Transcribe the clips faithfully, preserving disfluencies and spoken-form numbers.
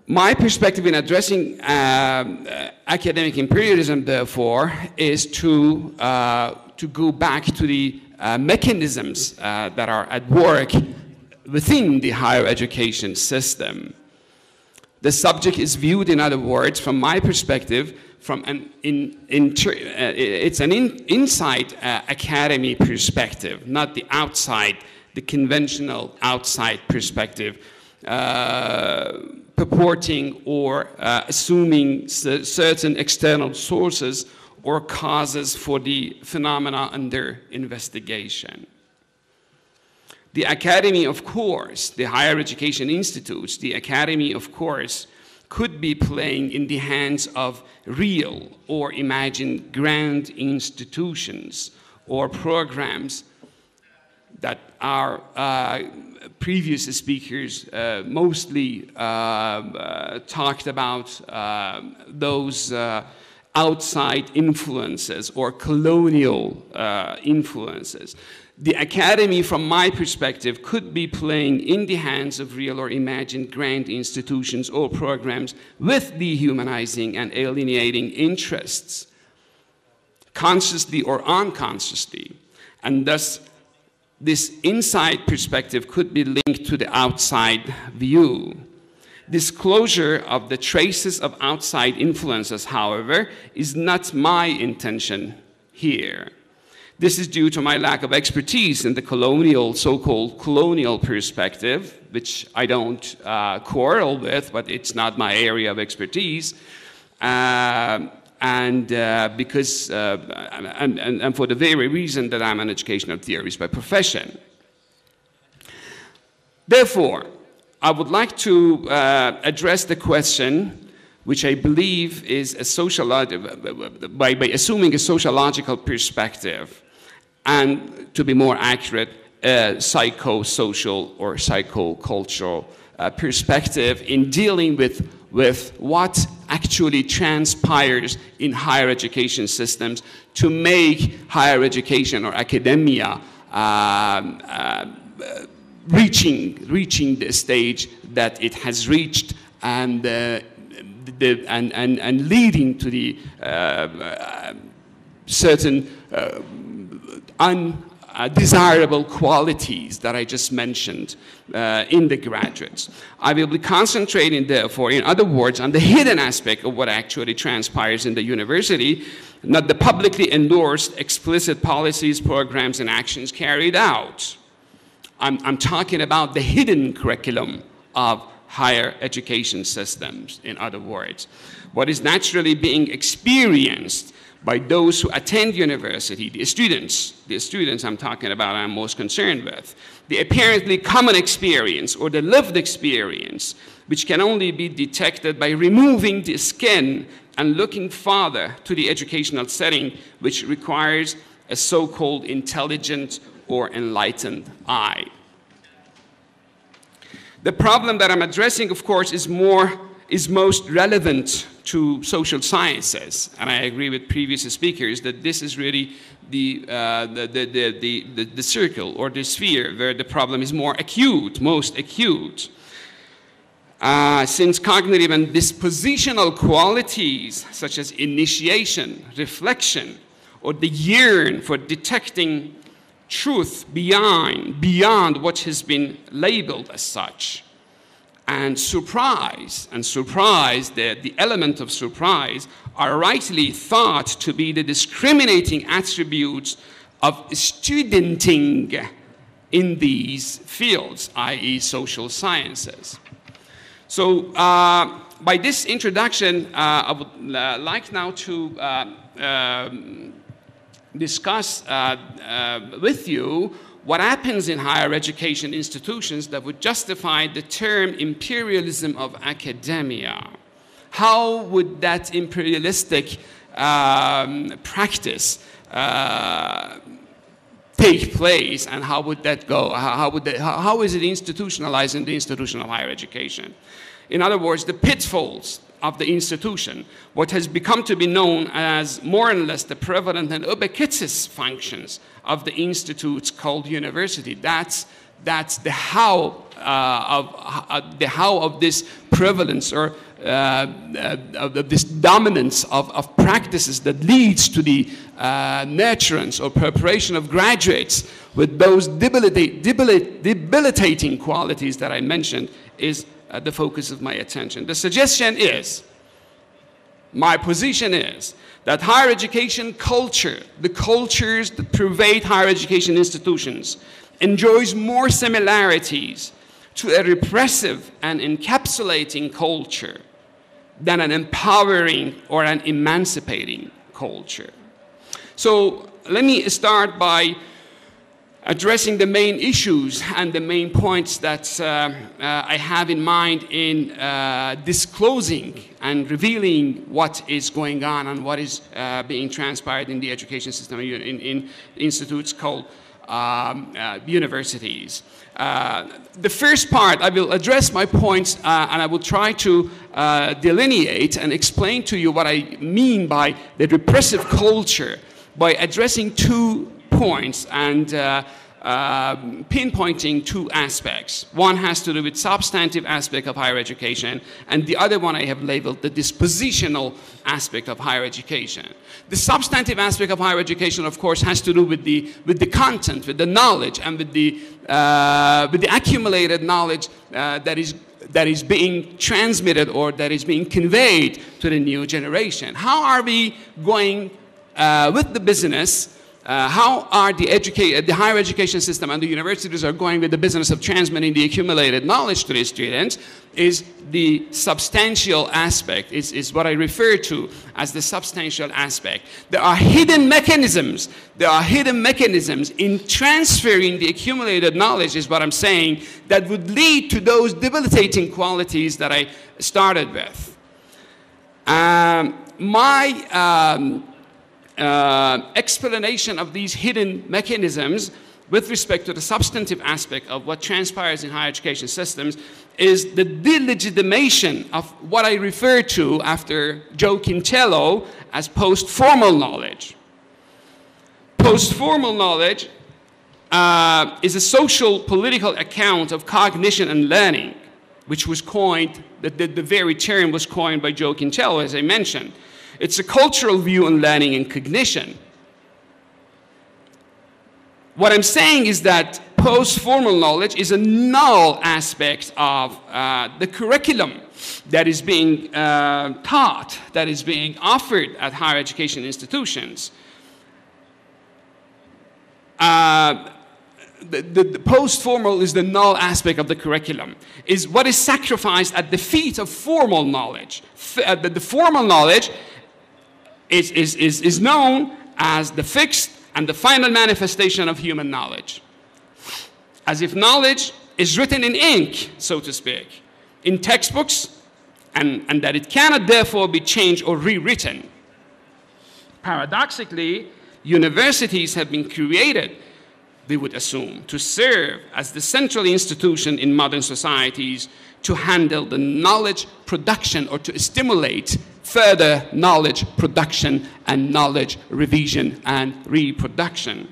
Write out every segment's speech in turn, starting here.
My perspective in addressing uh, uh, academic imperialism, therefore, is to, uh, to go back to the uh, mechanisms uh, that are at work within the higher education system. The subject is viewed, in other words, from my perspective, from an in, inter, uh, it's an in, inside uh, academy perspective, not the outside, the conventional outside perspective, uh, purporting or uh, assuming certain external sources or causes for the phenomena under investigation. The academy, of course, the higher education institutes, the academy, of course, could be playing in the hands of real or imagined grand institutions or programs that our uh, previous speakers uh, mostly uh, uh, talked about, uh, those uh, outside influences or colonial uh, influences. The academy, from my perspective, could be playing in the hands of real or imagined grand institutions or programs with dehumanizing and alienating interests, consciously or unconsciously. And thus, this inside perspective could be linked to the outside view. Disclosure of the traces of outside influences, however, is not my intention here. This is due to my lack of expertise in the colonial, so-called colonial perspective, which I don't uh, quarrel with, but it's not my area of expertise. Uh, and uh, because, uh, and, and, and for the very reason that I'm an educational theorist by profession. Therefore, I would like to uh, address the question, which I believe is a sociological, by, by assuming a sociological perspective, and to be more accurate, a psychosocial or psychocultural uh, perspective in dealing with, with what actually transpires in higher education systems to make higher education or academia uh, uh, reaching, reaching the stage that it has reached and, uh, the, and, and, and leading to the uh, uh, certain uh, undesirable qualities that I just mentioned uh, in the graduates. I will be concentrating, therefore, in other words, on the hidden aspect of what actually transpires in the university, not the publicly endorsed explicit policies, programs, and actions carried out. I'm, I'm talking about the hidden curriculum of higher education systems, in other words. What is naturally being experienced by those who attend university, the students, the students I'm talking about, I'm most concerned with, the apparently common experience or the lived experience, which can only be detected by removing the skin and looking farther to the educational setting, which requires a so-called intelligent or enlightened eye. The problem that I'm addressing, of course, is more, is most relevant to social sciences, and I agree with previous speakers that this is really the, uh, the, the, the, the, the circle or the sphere where the problem is more acute, most acute. Uh, since cognitive and dispositional qualities such as initiation, reflection, or the yearn for detecting truth beyond, beyond what has been labeled as such, and surprise, and surprise, the, the element of surprise, are rightly thought to be the discriminating attributes of studenting in these fields, that is social sciences. So uh, by this introduction, uh, I would uh, like now to uh, um, discuss uh, uh, with you what happens in higher education institutions that would justify the term imperialism of academia. How would that imperialistic um, practice uh, take place, and how would that go? How, how, would that, how, how is it institutionalized in the institution of higher education? In other words, the pitfalls of the institution, what has become to be known as more or less the prevalent and ubiquitous functions of the institutes called university. That's That's the how uh, of uh, the how of this prevalence or uh, uh, of this dominance of, of practices that leads to the uh, nurturance or preparation of graduates with those debilitate, debilitate, debilitating qualities that I mentioned is uh, the focus of my attention. The suggestion is, my position is, that higher education culture, the cultures that pervade higher education institutions, enjoys more similarities to a repressive and encapsulating culture than an empowering or an emancipating culture. So let me start by addressing the main issues and the main points that uh, uh, I have in mind in uh, disclosing and revealing what is going on and what is uh, being transpired in the education system in, in institutes called um, uh, universities. Uh, the first part, I will address my points uh, and I will try to uh, delineate and explain to you what I mean by the repressive culture by addressing two points and uh, uh, pinpointing two aspects. One has to do with substantive aspect of higher education, and the other one I have labeled the dispositional aspect of higher education. The substantive aspect of higher education, of course, has to do with the, with the content, with the knowledge, and with the, uh, with the accumulated knowledge uh, that is that is being transmitted or that is being conveyed to the new generation. How are we going uh, with the business? Uh, how are the, educate, the higher education system and the universities are going with the business of transmitting the accumulated knowledge to the students is the substantial aspect, is, is what I refer to as the substantial aspect. There are hidden mechanisms, there are hidden mechanisms in transferring the accumulated knowledge, is what I'm saying, that would lead to those debilitating qualities that I started with. Um, my um, Uh, explanation of these hidden mechanisms with respect to the substantive aspect of what transpires in higher education systems is the delegitimation of what I refer to after Joe Quintello as post-formal knowledge. Post-formal knowledge uh, is a social political account of cognition and learning, which was coined, the, the, the very term was coined by Joe Quintello, as I mentioned. It's a cultural view on learning and cognition. What I'm saying is that post-formal knowledge is a null aspect of uh, the curriculum that is being uh, taught, that is being offered at higher education institutions. Uh, the, the, the post-formal is the null aspect of the curriculum, is what is sacrificed at the feet of formal knowledge. F uh, the, the formal knowledge Is, is, is, is known as the fixed and the final manifestation of human knowledge. As if knowledge is written in ink, so to speak, in textbooks, and, and that it cannot therefore be changed or rewritten. Paradoxically, universities have been created, they would assume, to serve as the central institution in modern societies to handle the knowledge production or to stimulate further knowledge production and knowledge revision and reproduction.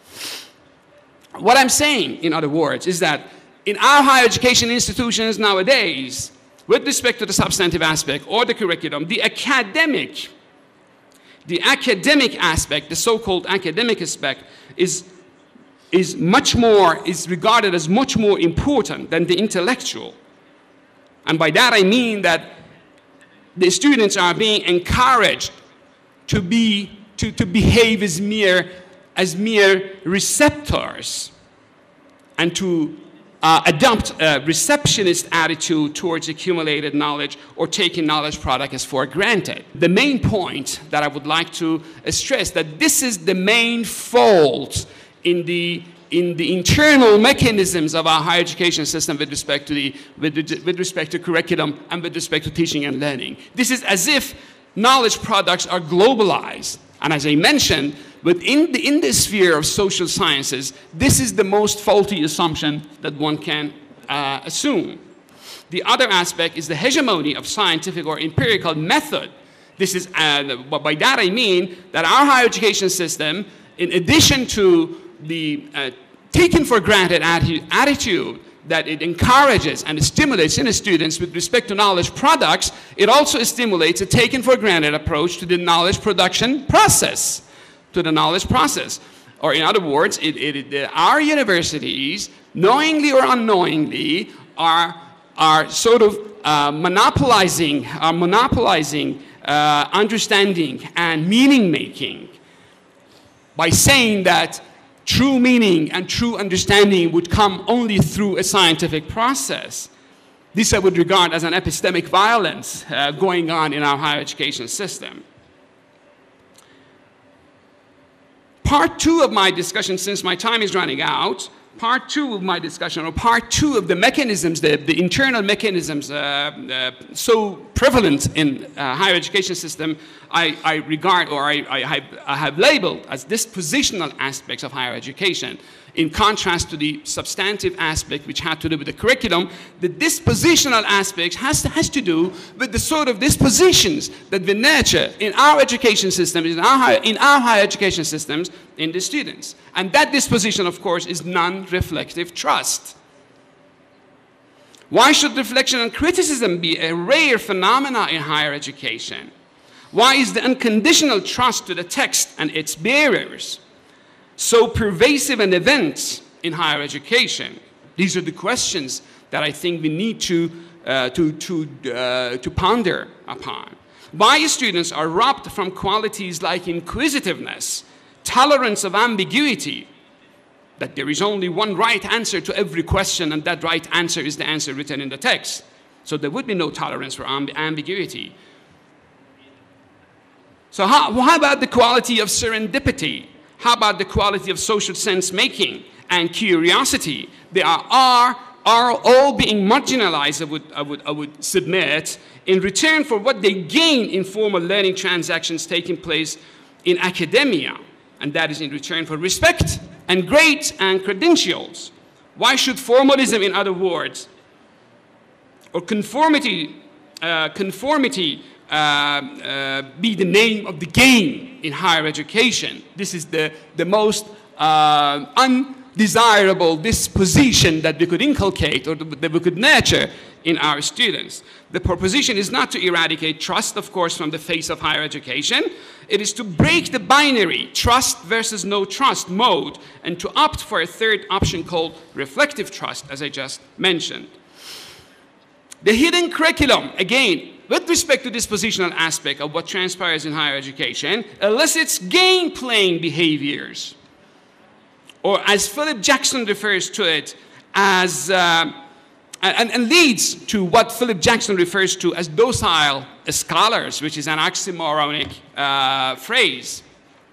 What I'm saying, in other words, is that in our higher education institutions nowadays, with respect to the substantive aspect or the curriculum, the academic, the academic aspect, the so-called academic aspect, is, is much more, is regarded as much more important than the intellectual. And by that I mean that the students are being encouraged to be to, to behave as mere as mere receptors and to uh, adopt a receptionist attitude towards accumulated knowledge or taking knowledge product as for granted. The main point that I would like to stress that this is the main fault in the in the internal mechanisms of our higher education system with respect to the with, with respect to curriculum and with respect to teaching and learning. This is as if knowledge products are globalized. And as I mentioned, within the, in the sphere of social sciences, this is the most faulty assumption that one can uh, assume. The other aspect is the hegemony of scientific or empirical method. This is, uh, by that I mean that our higher education system, in addition to the uh, taken for granted atti attitude that it encourages and it stimulates in the students with respect to knowledge products, it also stimulates a taken for granted approach to the knowledge production process, to the knowledge process. Or in other words, it, it, it, our universities, knowingly or unknowingly, are, are sort of uh, monopolizing, are monopolizing uh, understanding and meaning making by saying that true meaning and true understanding would come only through a scientific process. This I would regard as an epistemic violence uh, going on in our higher education system. Part two of my discussion, since my time is running out, part two of my discussion, or part two of the mechanisms, the, the internal mechanisms uh, uh, so prevalent in uh, higher education system, I, I regard, or I, I, have, I have labeled as dispositional aspects of higher education, in contrast to the substantive aspect which had to do with the curriculum. The dispositional aspect has to, has to do with the sort of dispositions that we nurture in our education system, in our, higher, in our higher education systems, in the students. And that disposition, of course, is non-reflective trust. Why should reflection and criticism be a rare phenomenon in higher education? Why is the unconditional trust to the text and its bearers so pervasive an event in higher education? These are the questions that I think we need to, uh, to, to, uh, to ponder upon. Why students are robbed from qualities like inquisitiveness, tolerance of ambiguity, that there is only one right answer to every question and that right answer is the answer written in the text. So there would be no tolerance for amb ambiguity. So how, how about the quality of serendipity? How about the quality of social sense making and curiosity? They are, are, are all being marginalized, I would, I, would, I would submit, in return for what they gain in formal learning transactions taking place in academia. And that is in return for respect and grades and credentials. Why should formalism, in other words, or conformity, uh, conformity Uh, uh, be the name of the game in higher education? This is the, the most uh, undesirable disposition that we could inculcate or that we could nurture in our students. The proposition is not to eradicate trust, of course, from the face of higher education. It is to break the binary trust versus no trust mode and to opt for a third option called reflective trust, as I just mentioned. The hidden curriculum, again, with respect to this dispositional aspect of what transpires in higher education, elicits game-playing behaviors, or as Philip Jackson refers to it, as, uh, and, and leads to what Philip Jackson refers to as docile scholars, which is an oxymoronic uh, phrase.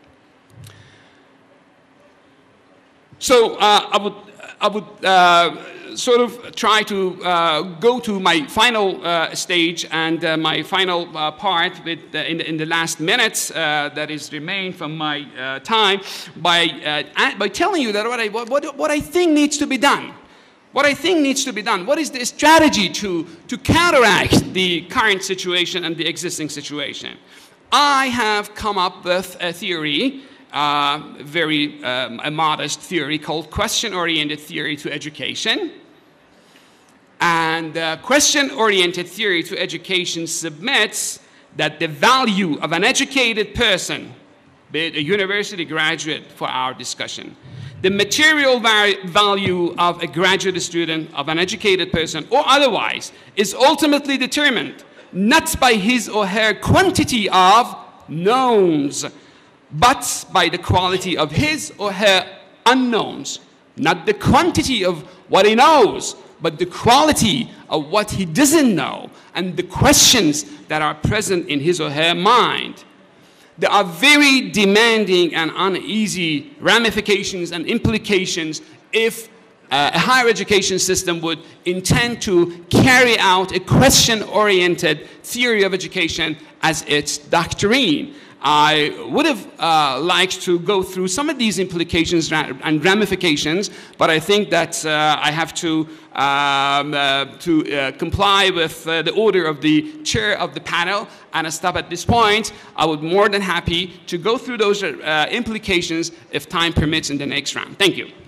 So uh, I would, I would uh, sort of try to uh, go to my final uh, stage and uh, my final uh, part with, uh, in, the, in the last minutes uh, that is remain from my uh, time by, uh, by telling you that what I, what, what I think needs to be done. What I think needs to be done. What is the strategy to, to counteract the current situation and the existing situation? I have come up with a theory, uh, very um, a modest theory called question-oriented theory to education. And uh, question-oriented theory to education submits that the value of an educated person, be it a university graduate for our discussion, the material value of a graduate student, of an educated person, or otherwise, is ultimately determined not by his or her quantity of knowns, but by the quality of his or her unknowns. Not the quantity of what he knows, but the quality of what he doesn't know and the questions that are present in his or her mind. There are very demanding and uneasy ramifications and implications if uh, a higher education system would intend to carry out a question-oriented theory of education as its doctrine. I would have uh, liked to go through some of these implications and ramifications, but I think that uh, I have to, um, uh, to uh, comply with uh, the order of the chair of the panel, and I stop at this point. I would be more than happy to go through those uh, implications if time permits in the next round. Thank you.